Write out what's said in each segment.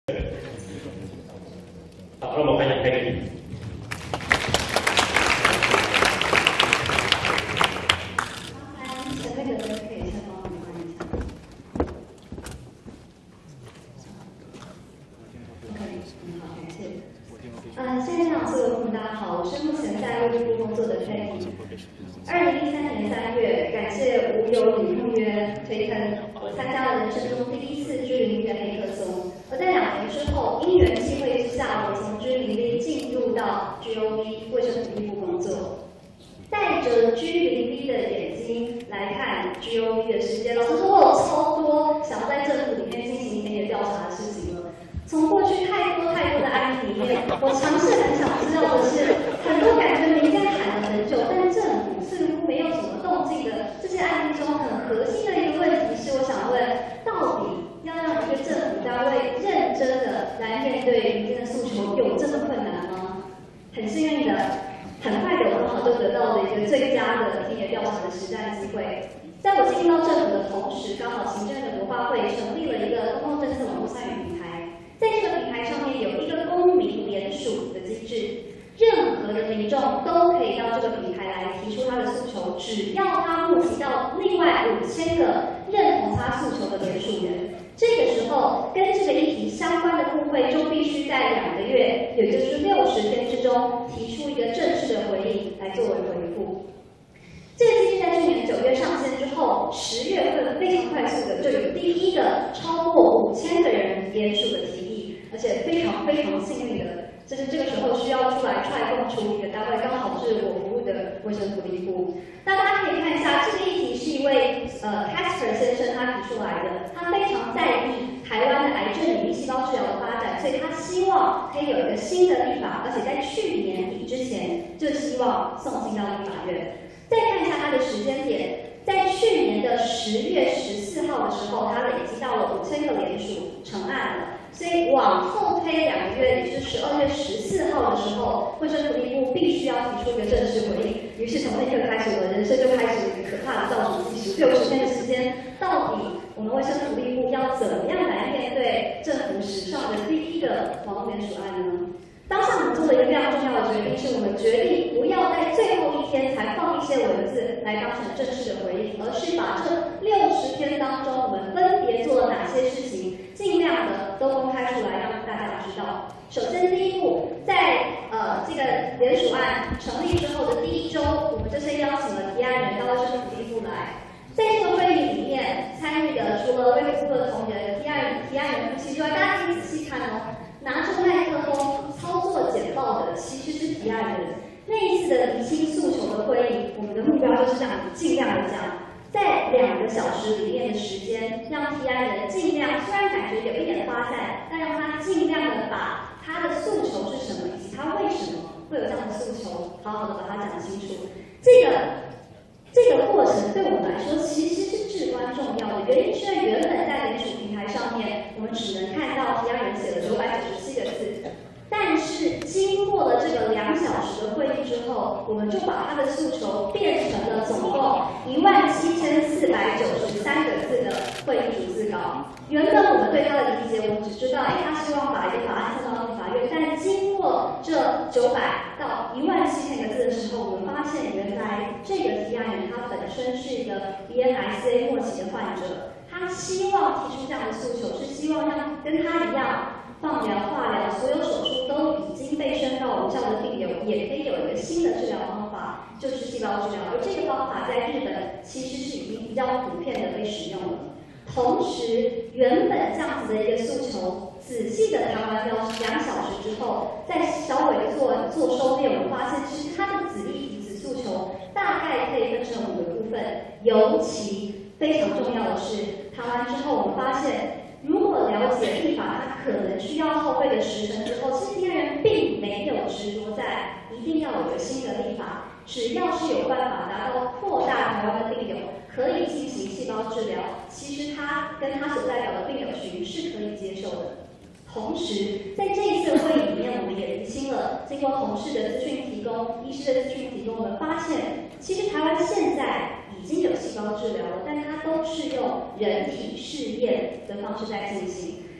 好，让我们欢迎佩妮。 前面的人可以先帮我们关一下。OK， 好，感谢。线上所有朋友大家好，我是目前在卫生部工作的佩妮。2013年3月，感谢无友女同约推坑，我参加了人生中第一次居零的黑客松。而在2年之后，因缘际会之下，我从居零力进入到 GOV 卫生福利部工作。带着 G0V 的眼睛来看 GOV 的世界，老实说，我有超多想要在政府里面进行田野调查的事情了。从过去太多的案例里面，我尝试很想知道的是，很多感觉民间喊了很久，但政府似乎没有什么动静的这些案例中，很核心的一个问题是，我想问，到底要让一个政府单位认真的来面对民间的诉求，有这么困难吗？很幸运的。很快的，我刚好就得到了一个最佳的田野调查的实战机会。在我进入到政府的同时，刚好行政院的国发会成立了一个公共政策网络参与平台，在这个平台上面有一个公民联署的机制，任何的民众都可以到这个平台来提出他的诉求，只要他募集到另外5000个认同他诉求的联署人。这个时候，跟这个议题相关的部会就必须在2个月，也就是60天之中，提出一个正式的回应来作为回复。这个机制在去年9月上线之后，10月份非常快速的就有第一个超过5000个人联署的提议，而且非常幸运的，就是这个时候需要出来踹共处理的单位，刚好是我服务的卫生福利部。那大家可以看一下，这个议题是一位Casper 先生他提出来的，他非常在意台湾的癌症免疫细胞治疗的发展，所以他希望可以有一个新的立法，而且在去年底之前就希望送进到立法院。再看一下他的时间点，在去年的10月14号的时候，他累积到了5000个联署成案了。所以往后推2个月，也就是12月14号的时候，卫生福利部必须要提出一个正式回应。于是从那刻开始，我的人生就开始一个可怕的倒数计时，60天的时间，到底我们卫生福利部要怎么样来面对政府史上的第一个网络联署案呢？当下我们做了一个非常重要的决定，是我们决定不要在最后一天才放一些文字来当成正式的回应，而是把这60天当中我们分别做了哪些事情，尽量的都公开出来，让大家知道。首先，第一步，在这个联署案成立之后的第1周，我们就先邀请了提案人到卫生福利部来。在这个会议里面参与的，除了卫福部的同仁、提案人夫妻之外，大家可以仔细看哦。拿着麦克风操作简报的其实是提案人。那一次的厘清诉求的会议，我们的目标就是让你尽量的讲，在2个小时里面的时间，让提案人尽量，虽然感觉有一点发散，但让他尽量的把他的诉求是什么，以及他为什么会有这样的诉求，好好的把它讲清楚。这个过程对我们来说其实是至关重要的，原因是因为原本在联署平台上面，我们只能看到提案人写了997个字，但是经过了这个2小时的会议之后，我们就把他的诉求变成了总共17493个字的会议逐字稿。原本我们对他的理解，我们只知道，他希望把一个法案送到立法院，但经过这900到17000个字的时候，我们发现原来这个提案人他本身是一个 BNICA 末期的患者，他希望提出这样的诉求，是希望让跟他一样，放疗、化疗所有手术都已经被宣告无效的病友，也可以有一个新的治疗方法，就是细胞治疗。而这个方法在日本其实是已经比较普遍的被使用了。同时，原本这样子的一个诉求，仔细的谈完2小时之后，再稍微做收敛，我们发现其实它的子议题、子诉求大概可以分成5个部分。尤其非常重要的是，谈完之后我们发现，如果了解立法它可能需要耗费的时程之后，其实提案人并没有执着在一定要有一个新的立法，只要是有办法达到扩大台湾的病友可以进行细胞治疗，其实他跟他所代表的病友群是可以接受的。同时，在这一次会议里面，我们也厘清了，经过同事的资讯提供、医师的资讯提供，我们发现，其实台湾现在已经有细胞治疗了，但它都是用人体试验的方式在进行。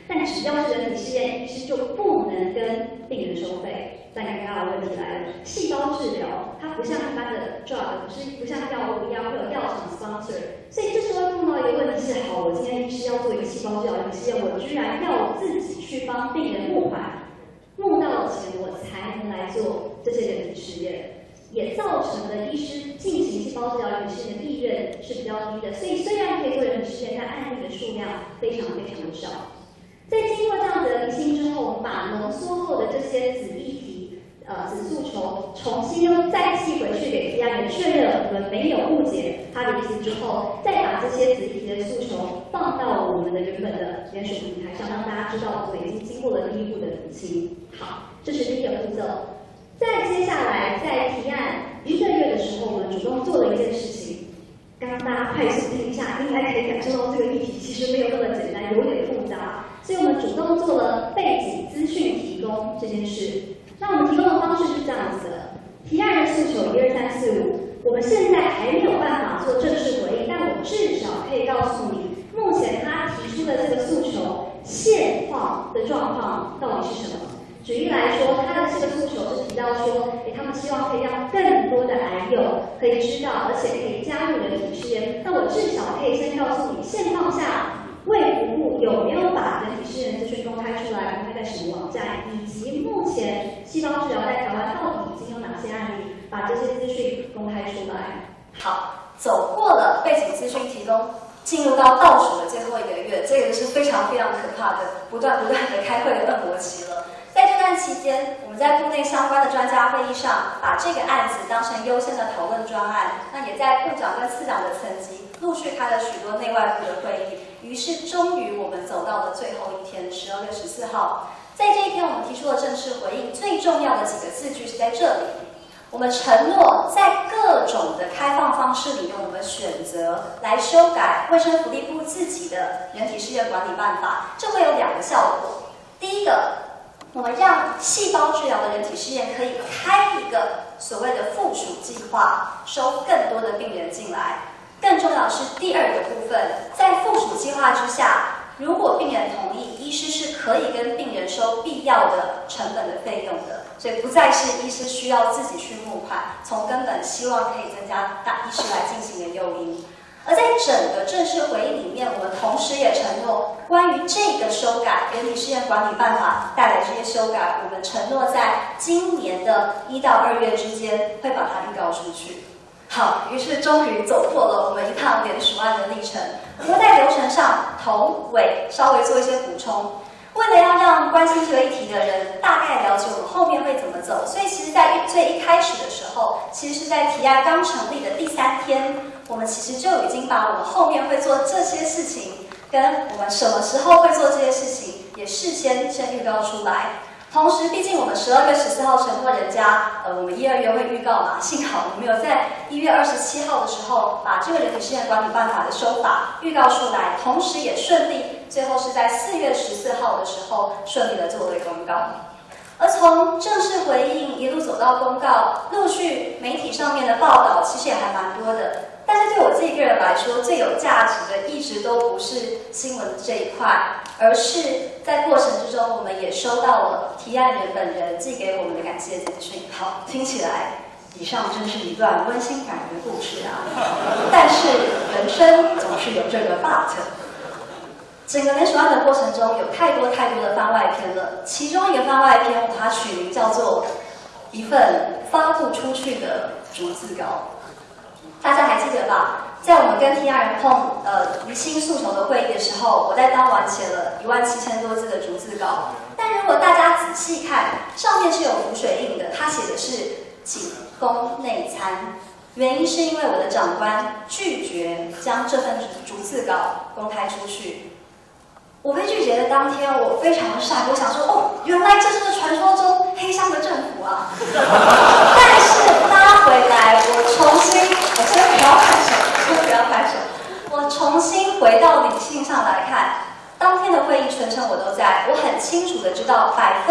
但只要是人体试验，医师就不能跟病人收费。但刚刚的问题来了，细胞治疗它不像一般的 drug， 不像药物一样会有药厂 sponsor， 所以这时候碰到一个问题是：好，我今天医师要做一个细胞治疗的实验，我居然要自己去帮病人募款，募到了钱我才能来做这些人体试验，也造成了医师进行细胞治疗人体试验的利润是比较低的。所以虽然可以做人体试验，但案例的数量非常非常的少。在经过这样子的厘清之后，我们把浓缩后的这些子议题、子诉求重新又再寄回去给提案人确认我们没有误解他的意思之后，再把这些子议题的诉求放到我们的原本的联署平台上，让大家知道我们已经经过了第一步的厘清。好，这是第一个步骤。再接下来，在提案1个月的时候，我们主动做了一件事情。刚刚大家快速听一下，应该可以感受到这个议题其实没有那么简单，有点复杂。所以我们主动做了背景资讯提供这件事。那我们提供的方式是这样子的：提案人诉求1、2、3、4、5，我们现在还没有办法做正式回应，但我至少可以告诉你，目前他提出的这个诉求现况的状况到底是什么。举例来说，他的这个诉求是提到说，他们希望可以让更多的癌友可以知道，而且可以加入人体试验。那我至少可以先告诉你，现况下卫福部有没有把人体试验资讯公开出来，公开在什么网站，以及目前细胞治疗在台湾到底已经有哪些案例，把这些资讯公开出来。 好，走过了背景资讯提供，进入到倒数的最后1个月，这个是非常非常可怕的，不断的开会的恶魔期了。在这段期间，我们在部内相关的专家会议上，把这个案子当成优先的讨论专案。那也在部长跟次长的层级，陆续开了许多内外部的会议。于是，终于我们走到了最后一天，12月14号。在这一天，我们提出了正式回应，最重要的几个字句是在这里。我们承诺在各种的开放方式里面，我们选择来修改卫生福利部自己的人体试验管理办法，这会有2个效果。第一个，我们让细胞治疗的人体试验可以开一个所谓的附属计划，收更多的病人进来。更重要的是第2个部分，在附属计划之下，如果病人同意，医师是可以跟病人收必要的成本的费用的，所以不再是医师需要自己去募款，从根本希望可以增加医师来进行的诱因。而在整个正式回应里面，我们同时也承诺，关于这个修改人体试验管理办法带来这些修改，我们承诺在今年的1到2月之间会把它预告出去。好，于是终于走过了我们一趟联署案的历程。不过在流程上，头尾稍微做一些补充。为了要让关心这个议题的人大概了解我们后面会怎么走，所以其实在最一开始的时候，其实是在提案刚成立的第3天，我们其实就已经把我们后面会做这些事情，跟我们什么时候会做这些事情，也事先预告出来。同时，毕竟我们12月14号承诺人家，我们1、2月会预告嘛。幸好我们有在1月27号的时候把这个人体试验管理办法的修法预告出来，同时也顺利，最后是在4月14号的时候顺利的作为公告。而从正式回应一路走到公告，陆续媒体上面的报道其实也还蛮多的。但是对我自己个人来说，最有价值的一直都不是新闻这一块，而是在过程之中，我们也收到了提案人本人寄给我们的感谢简讯。好，听起来以上真是一段温馨感人的故事啊！但是人生总是有这个 but。整个联署案的过程中，有太多的番外篇了。其中一个番外篇，我把它取名叫做“一份发不出去的逐字稿”。大家还记得吧？在我们跟提案人厘清诉求的会议的时候，我在当晚写了17000多字的逐字稿。但如果大家仔细看，上面是有浮水印的，它写的是“仅供内参”。原因是因为我的长官拒绝将这份逐字稿公开出去。我被拒绝的当天，我非常的傻，我想说，哦，原来这就是传说中黑箱的政府啊！但是拉回来，我先不要拍手，我重新回到理性上来看，当天的会议全程我都在，我很清楚的知道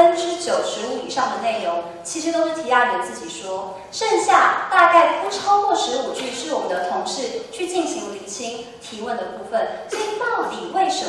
95%以上的内容其实都是提案人自己说，剩下大概不超过15句是我们的同事去进行厘清提问的部分。所以到底为什么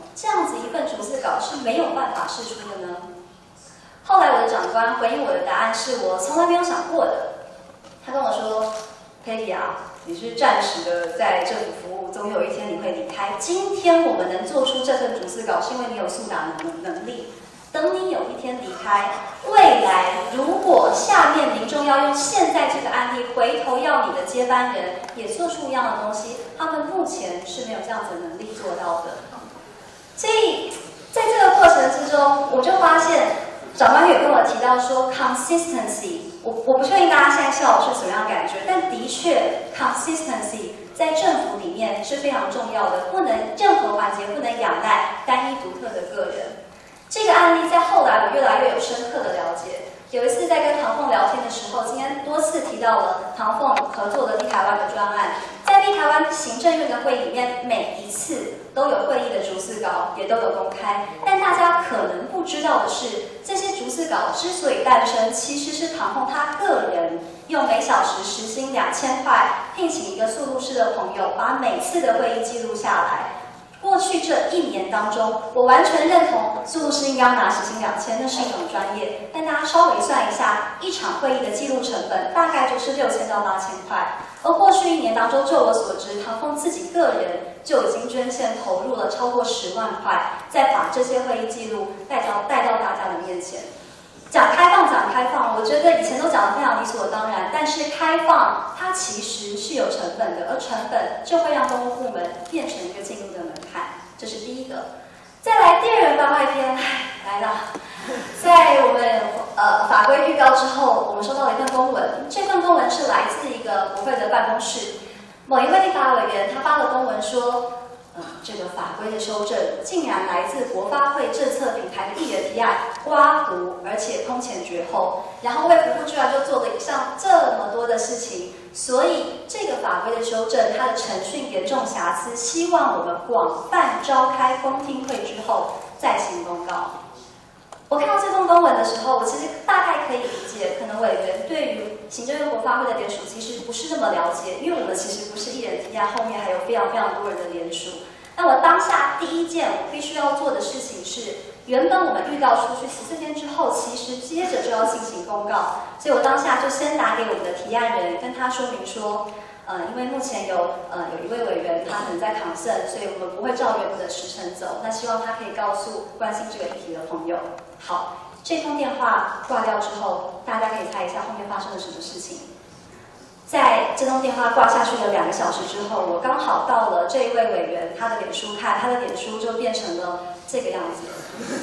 这样子一份逐字稿是没有办法释出的呢？后来我的长官回应我的答案是我从来没有想过的。他跟我说 ：“Peggy 啊，你是暂时的在政府服务，总有一天你会离开。今天我们能做出这份逐字稿，是因为你有速达能力。等你有一天离开，未来如果下面民众要用现在这个案例回头要你的接班人也做出一样的东西，他们目前是没有这样子的能力做到的。所以在这个过程之中，我就发现长官也跟我提到说 consistency， 我不确定大家现在笑我是什么样的感觉，但的确 consistency 在政府里面是非常重要的，不能任何环节不能仰赖单一独特的个人。这个案例在后来我越来越有深刻的了解。有一次在跟唐凤聊天的时候，今天多次提到了唐凤合作的立台湾的专案，在立台湾行政院的会议里面，每一次都有会议的逐字稿，也都有公开。但大家可能不知道的是，这些逐字稿之所以诞生，其实是唐凤他个人用每小时时薪2000块，聘请一个速录师的朋友，把每次的会议记录下来。过去这1年当中，我完全认同速录师应该要拿时薪2000，那是一种专业。但大家稍微算一下，一场会议的记录成本大概就是6000到8000块。而过去1年当中，就我所知，唐凤自己个人就已经捐献投入了超过10万块，再把这些会议记录带到大家的面前。讲开放，我觉得以前都讲得非常理所当然，但是开放它其实是有成本的，而成本就会让公务部门变成一个进入的门槛，这是第一个。再来第二个番外篇，来了，在我们法规预告之后，我们收到了一份公文，这份公文是来自一个国会的办公室，某一位立法委员他发了公文说。这个法规的修正竟然来自国发会政策平台的议员提案，刮胡，而且空前绝后。然后卫福部居然就做了以上这么多的事情，所以这个法规的修正，它的程序严重瑕疵，希望我们广泛召开公听会之后再行公告。我看到这封公文的时候，我其实大概可以理解，可能委员对于行政院国发会的联署其实不是那么了解，因为我们其实不是一人提案，后面还有非常多人的联署。那我当下第一件我必须要做的事情是，原本我们预告出去14天之后，其实接着就要进行公告，所以我当下就先打给我们的提案人，跟他说明说，因为目前有一位委员他可能在抗胜，所以我们不会照原本的时程走，那希望他可以告诉关心这个议题的朋友。好，这通电话挂掉之后，大家可以猜一下后面发生了什么事情。在这通电话挂下去的2个小时之后，我刚好到了这一位委员他的脸书看，他的脸书就变成了这个样子。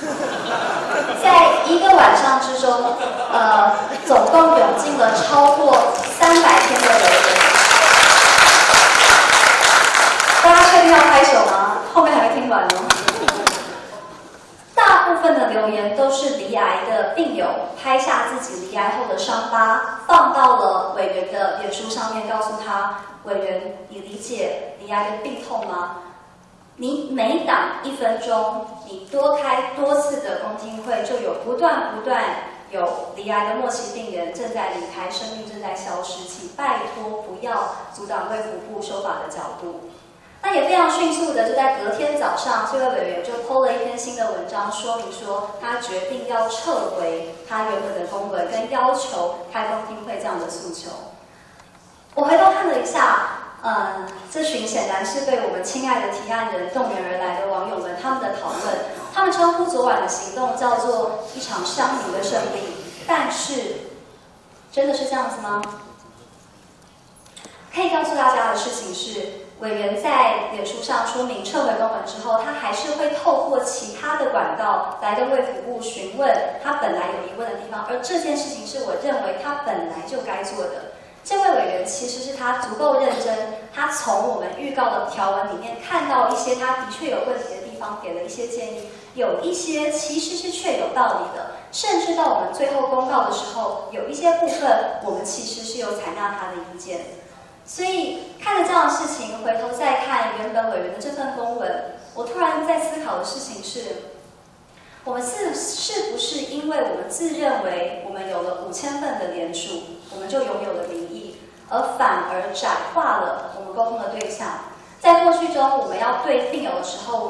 在1个晚上之中，总共涌进了超过300篇的留言。大家确定要拍手吗？后面还没听完哦。大部分的留言都是罹癌的病友拍下自己罹癌后的伤疤，放到了委员的脸书上面，告诉他：委员，你理解罹癌的病痛吗？你每档1分钟，你多开多次的公听会，就有不断有罹癌的末期病人正在离开，生命正在消失，请拜托不要阻挡卫福部修法的脚步。那也非常迅速的，就在隔天早上，这位委员就 po 了一篇新的文章，说明说他决定要撤回他原本的公文，跟要求开公听会这样的诉求。我回头看了一下，这群显然是被我们亲爱的提案人动员而来的网友们，他们的讨论，他们称呼昨晚的行动叫做一场乡民的胜利，但是真的是这样子吗？可以告诉大家的事情是，委员在脸书上出名撤回公文之后，他还是会透过其他的管道来跟卫福部询问他本来有疑问的地方，而这件事情是我认为他本来就该做的。这位委员其实是他足够认真，他从我们预告的条文里面看到一些他的确有问题的地方，给了一些建议，有一些其实是确有道理的，甚至到我们最后公告的时候，有一些部分我们其实是有采纳他的意见。所以看着这样的事情，回头再看原本委员的这份公文，我突然在思考的事情是，我们是不是因为我们自认为我们有了5000份的联署，我们就拥有了民意，而反而窄化了我们沟通的对象？在过去中，我们要对病友的时候，我们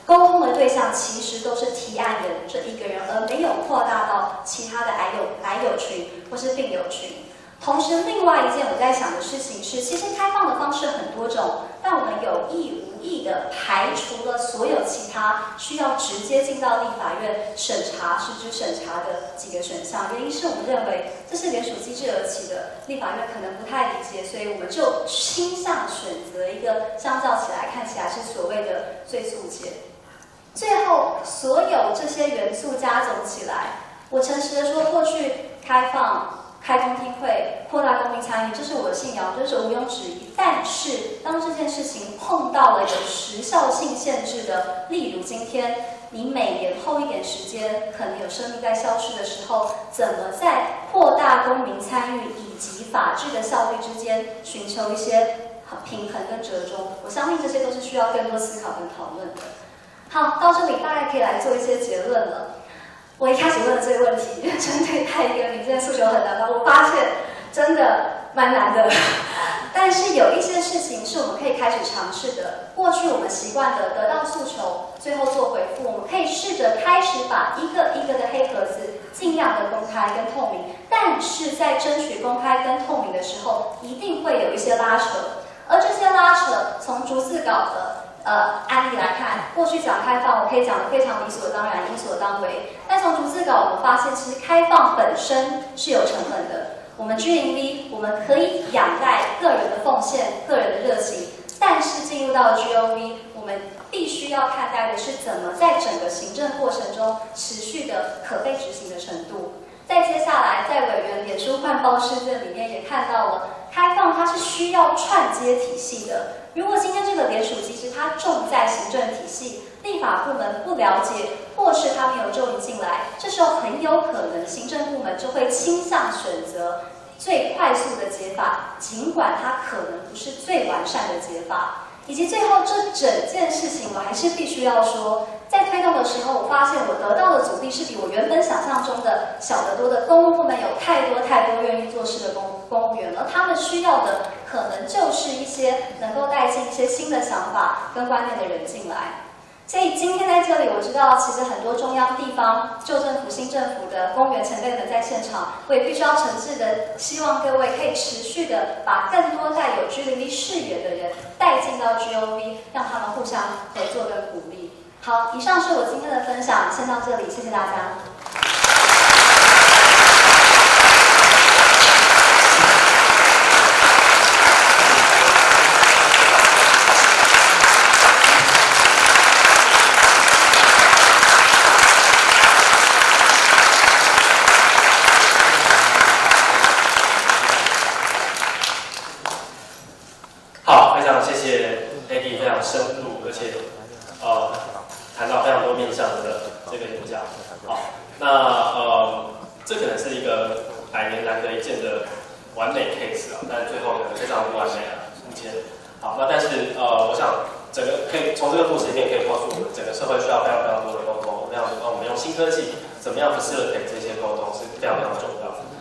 沟通的对象其实都是提案人这一个人，而没有扩大到其他的癌友群或是病友群。同时，另外一件我在想的事情是，其实开放的方式很多种，但我们有意无意的排除了所有其他需要直接进到立法院审查、实质审查的几个选项。原因是我们认为这是联署机制而起的，立法院可能不太理解，所以我们就倾向选择一个相较起来看起来是所谓的最速解。最后，所有这些元素加总起来，我诚实的说，过去开放、开公听会、扩大公民参与，这是我的信仰，这是毋庸置疑。但是，当这件事情碰到了有时效性限制的，例如今天你每延后一点时间，可能有生命在消失的时候，怎么在扩大公民参与以及法治的效率之间寻求一些平衡跟折中？我相信这些都是需要更多思考跟讨论的。好，到这里大概可以来做一些结论了。我一开始问的这个问题，针对太一个民间诉求很难吗？我发现真的蛮难的。但是有一些事情是我们可以开始尝试的。过去我们习惯的得到诉求，最后做回复，我们可以试着开始把一个一个的黑盒子尽量的公开跟透明。但是在争取公开跟透明的时候，一定会有一些拉扯，而这些拉扯从逐字稿的案例来看，过去讲开放，我可以讲得非常理所当然、理所当为。但从逐字稿，我们发现其实开放本身是有成本的。我们 G0V， 我们可以仰赖个人的奉献、个人的热情，但是进入到了 GOV， 我们必须要看待的是怎么在整个行政过程中持续的可被执行的程度。再接下来，在委员脸书换包事件里面也看到了，开放它是需要串接体系的。如果今天这个联署机制它重在行政体系，立法部门不了解，或是它没有注意进来，这时候很有可能行政部门就会倾向选择最快速的解法，尽管它可能不是最完善的解法。以及最后这整件事情，我还是必须要说，在推动的时候，我发现我得到的阻力是比我原本想象中的小得多的。公务部门有太多愿意做事的公务员了，他们需要的可能就是一些能够带进一些新的想法跟观念的人进来。所以今天在这里，我知道其实很多中央、地方、旧政府、新政府的公务员前辈们在现场，我也必须要诚挚的希望各位可以持续的把更多带有 G0V 视野的人带进到 GOV， 让他们互相合作跟鼓励。好，以上是我今天的分享，先到这里，谢谢大家。 好，非常谢谢 AD 非常深入，而且谈到非常多面向的这个演讲。好，那这可能是一个100年难得一见的完美 case 啊，但最后可能非常不完美啊，目前。好，那但是我想整个可以从这个故事里面可以告诉我们，整个社会需要非常多的沟通，我们用新科技怎么样 facilitate 这些沟通是非常重要的。